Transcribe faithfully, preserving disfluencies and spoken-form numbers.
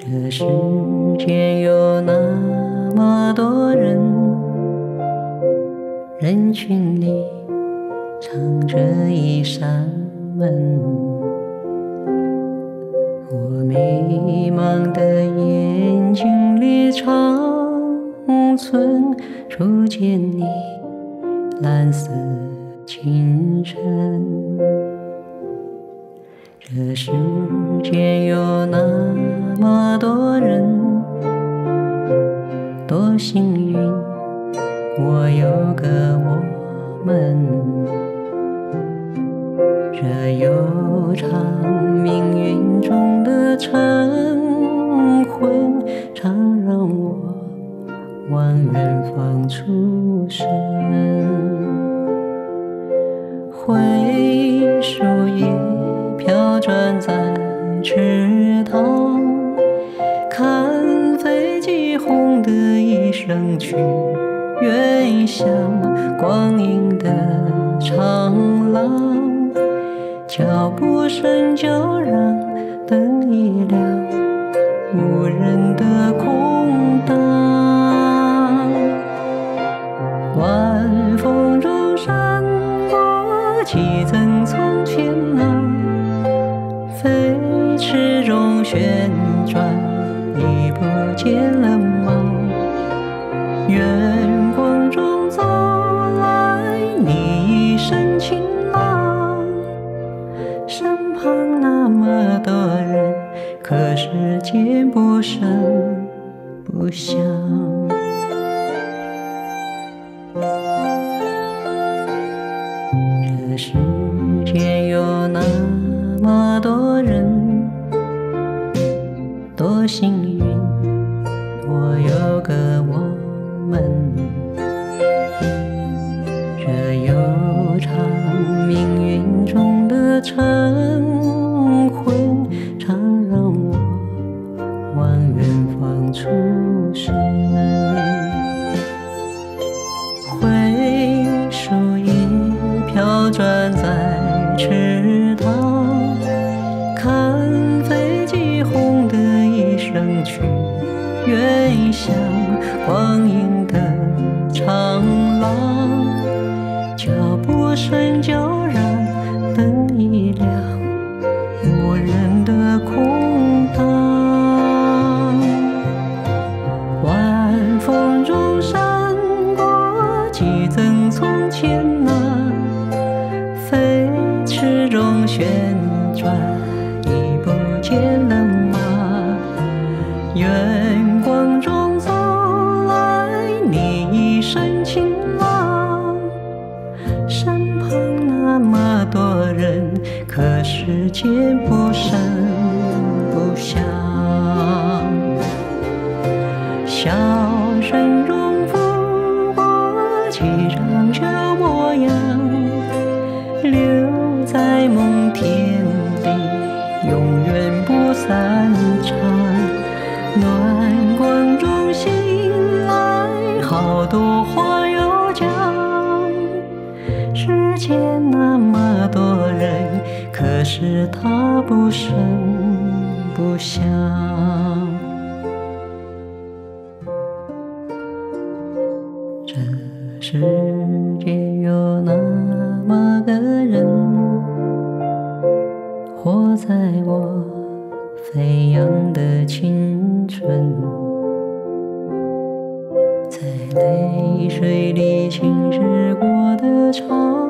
这世间有那么多人，人群里藏着一扇门。我迷茫的眼睛里长存初见你蓝色清晨。这世间有那么多人，多幸运，我有个我们。这悠长命运中的晨昏，常让我往远方出神。灰树叶飘转在池塘，看飞机轰的一声去，远向光阴的长廊。脚步声就让灯一亮，无人的空荡。晚风中闪过几曾从前啊，飞驰中旋转，已不见了吗？远光中走来你一身晴朗，身旁那么多人，可是见不声不响。这世间有那么多人，多幸运，我有个我们。这悠长命运中的晨昏，常让我往远方出神。灰树叶飘转在池塘，看飞机轰的一声去，远向光阴的长廊。脚步声就让灯一亮，无人的空荡。晚风中闪过几曾从前啊，飞驰中旋转，已不见了吗？远光中走来你一身晴朗，身旁那么多人，可是见不声不响。笑声中拂过几张旧模样，留在梦田里，永远不散场。暖光中醒来，好多话要讲。世间那么多人，可是他不声不响。这世界有那么个人，活在我飞扬的青春，在泪水里侵蚀过的长